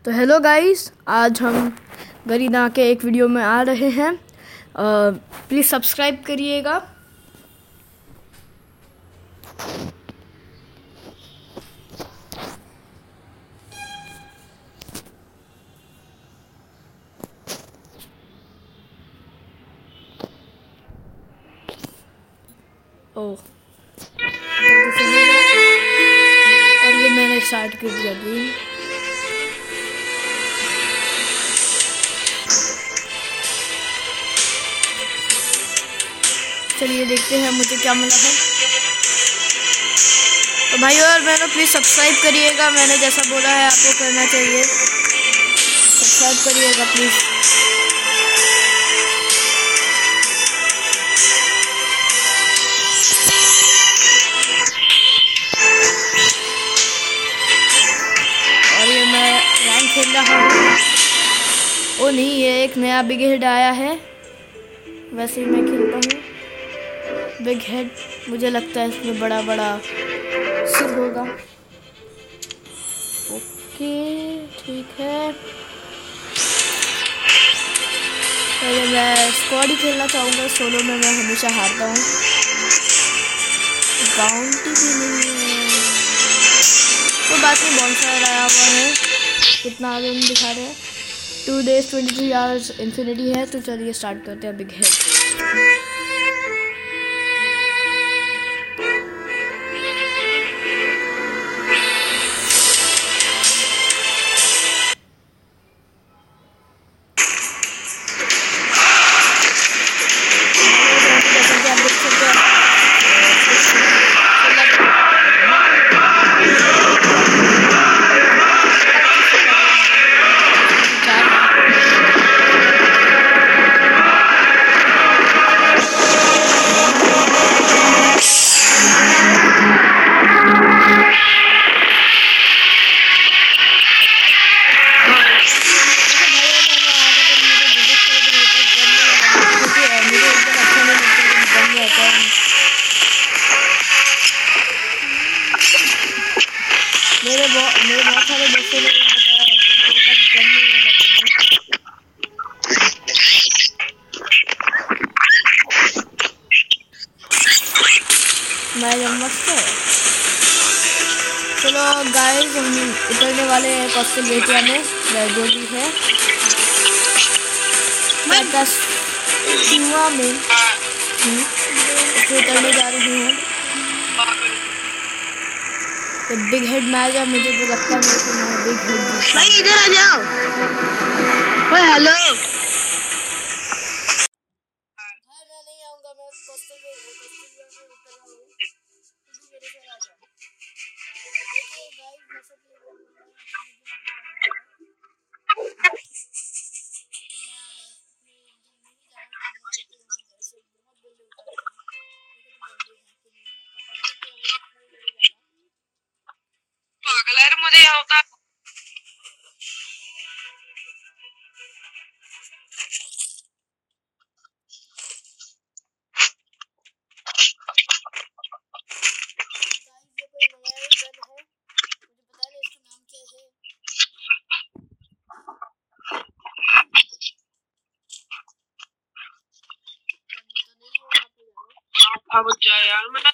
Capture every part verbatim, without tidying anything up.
तो hello guys, आज हम गरीना के एक वीडियो में आ रहे हैं। प्लीज़ सब्सक्राइब करिएगा। ओह, जल्दी से हो गया। और ये मैंने स्टार्ट कर दिया गेम। चलिए देखते हैं मुझे क्या मिला है। तो भाई और बहनों, प्लीज़ सब्सक्राइब करिएगा। मैंने जैसा बोला है आपको करना चाहिए। सब्सक्राइब करिएगा प्लीज़। और ये मैं रैंक खेल रहा हूँ। ओ नहीं, ये एक नया बिग हेड आया है। वैसे ही मैं खेलता हूँ बिग हेड। मुझे लगता है इसमें बड़ा बड़ा सिर होगा। ओके ठीक है। पहले मैं स्क्वाड ही खेलना चाहूँगा। सोलो में मैं हमेशा हारता हूँ। बाउंटी भी नहीं है तो बात नहीं। बॉन्फायर आया हुआ है। कितना आगे हम दिखा रहे हैं। Two days twenty three hours infinity है। तो चलिए स्टार्ट करते हैं बिग हेड। मेरे बहुत मेरे बहुत सारे दोस्तों ने बताया कि मेरे पास गन नहीं है। मैं जब मस्त है। चलो गाइस, हम उतरने वाले हैं कोस्टल एरिया में। जो भी है मैं दस कुआं में उतरने जा रहे हैं। तो बिग हेड मैच है। मुझे तो लगता नहीं कि मैं बिग हेड भाई इधर आ जाओ। ओए हेलो। हां, मैं नहीं आऊंगा। मैं कोस्टल में कोस्टल में उतर रहा हूं। तुम मेरे साथ आ जाओ। देखिए गाइस, जैसा कि मैं बोल रहा हूं पागल है मुझे यहाँ होता। अब जाए यार मैं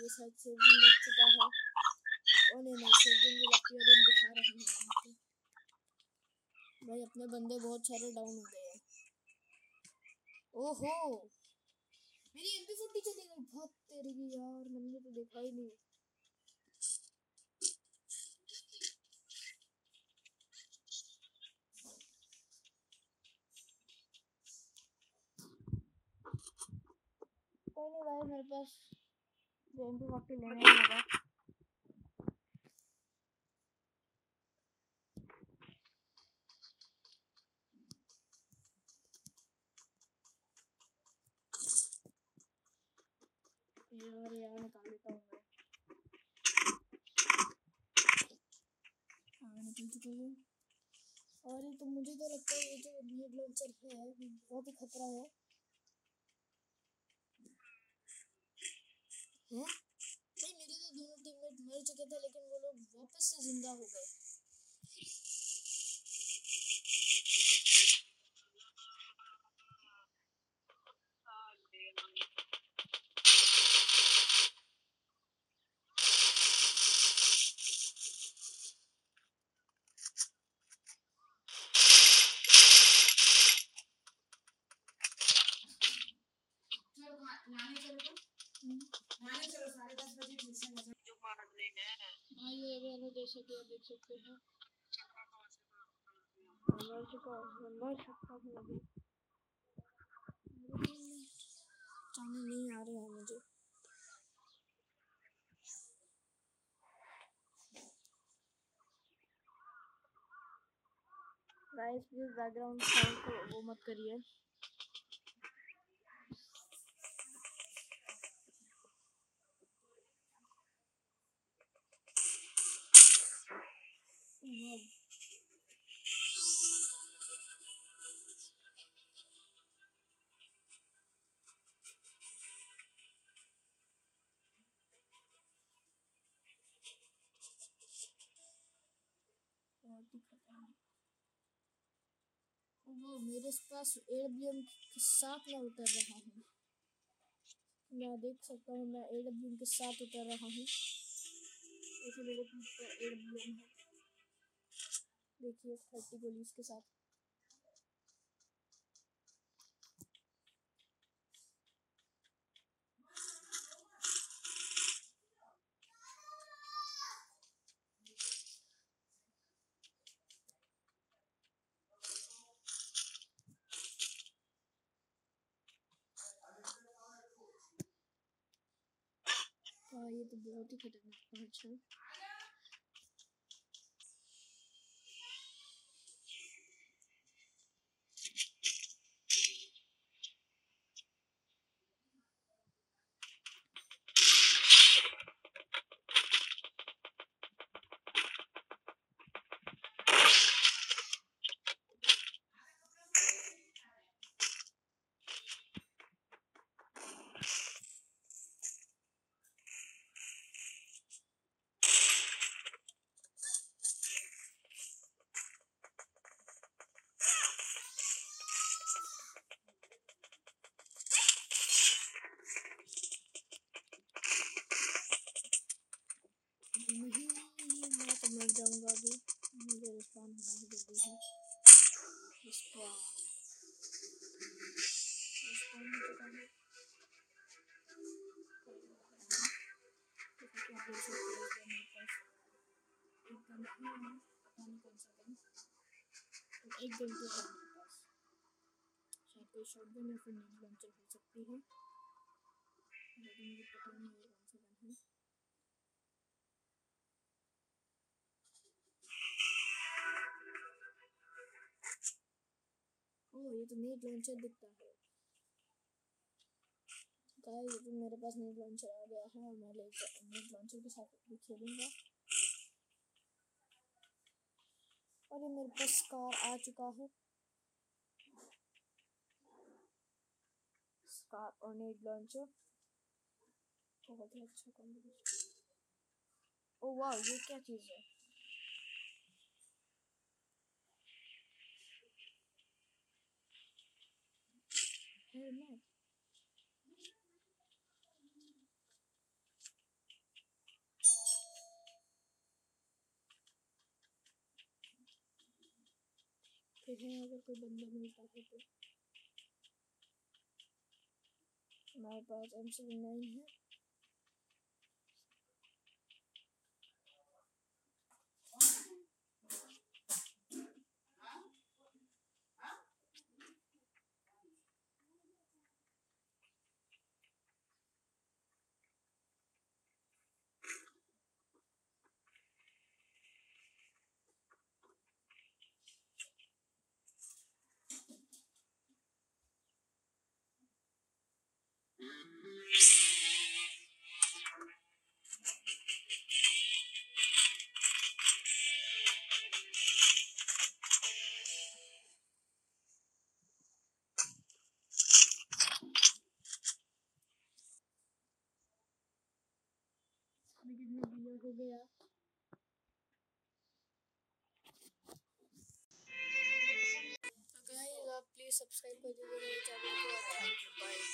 मेरे साथ सर्जन लग चुका है। ओ नहीं नहीं, सर्जन जो लगती है दिखा रहे हैं हमको। भाई अपने बंदे बहुत सारे डाउन हो गए हैं। ओहो मेरी एम पी फोर्टी चली गई। बहुत तेरी की यार, मैंने तो देखा ही नहीं। कोई नहीं भाई, मेरे पास एम पी फोर्टी लेने ही होगा। यार यार निकाल लेता हूँ मैं। हाँ निकल चुका है। और ये तो मुझे तो लगता है ये जो नीड लॉन्चर है बहुत ही खतरा है। हैं? भाई मेरे तो दोनों टीममेट मर चुके थे, लेकिन वो लोग वापस से जिंदा हो गए। भाई ये वाला जैसे कि आप देख सकते हैं मर चुका मर चुका हूँ अभी। चांद नहीं आ रहे हैं मुझे। गाइस प्लीज बैकग्राउंड साउंड को वो मत करिए। वो मेरे पास एडब्ल्यूएम के साथ मैं उतर रहा हूँ। मैं देख सकता हूँ मैं एडब्ल्यूएम के साथ उतर रहा हूँ। देखिए मेरे पास एडब्ल्यूएम है, देखिए थर्टी गोलीज के साथ। हाँ ये तो बहुत ही खतरनाक पाँच है। नहीं मैं तो मर जाऊंगा अभी। मुझे रिस्पॉन होना ही जल्दी है। रिस्पॉन रिस्पॉन हो चुका है। जैसा कि आप देख सकते हैं मेरे पास एक गन है, पता नहीं कौन सा गन, तो एक गन तो है मेरे पास। शायद कोई शॉटगन या फिर नीड लॉन्चर हो सकती है, लेकिन मुझे पता नहीं है कौन सा गन है। ओह ये तो नीड लॉन्चर दिखता है। गाइस ये तो मेरे पास नीड लॉन्चर आ गया है और मैं नीड लॉन्चर के साथ भी खेलूंगा। और ये मेरे पास स्कार आ चुका है। स्कार और नीड लॉन्चर बहुत ही अच्छा कॉम्बिनेशन। ओह वाह ये क्या चीज़ है? हेलमेट। देखें अगर कोई बंदा मिलता है तो। हमारे पास एम सेवन नाइन है। हो गया। तो गाइस आप प्लीज सब्सक्राइब कर दीजिएगा मेरे चैनल को। Thank you, bye.